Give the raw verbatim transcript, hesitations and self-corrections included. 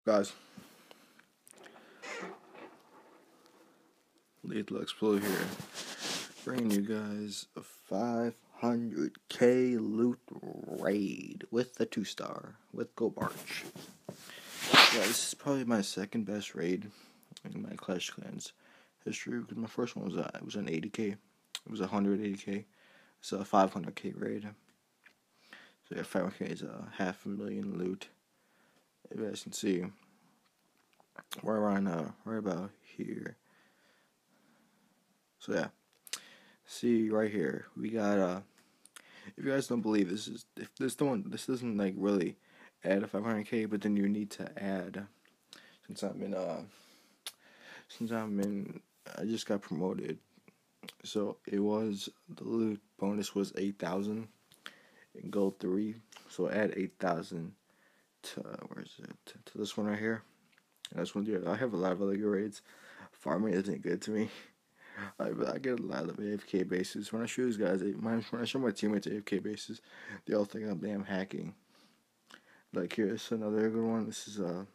Guys, Lethal Explode here, bringing you guys a five hundred K loot raid with the two star with Go Barch. Yeah, this is probably my second best raid in my Clash Clans history, because my first one was uh, it was an eighty K. It was a one hundred eighty K. It's a five hundred K raid. So yeah, five hundred K is a half a million loot. If you guys can see, we're around uh, right about here. So yeah, see right here, we got uh. If you guys don't believe this is if this don't this doesn't like really add a five hundred K, but then you need to add, since I'm in uh since I'm in I just got promoted, so it was the loot bonus was eight thousand in gold three, so add eight thousand to uh, where is it to, to this one right here. And this one, yeah, I have a lot of other good raids. Farming isn't good to me. I, I get a lot of A F K bases. When I show these guys, when I show my teammates A F K bases, they all think I'm damn hacking. Like, here's another good one. This is uh,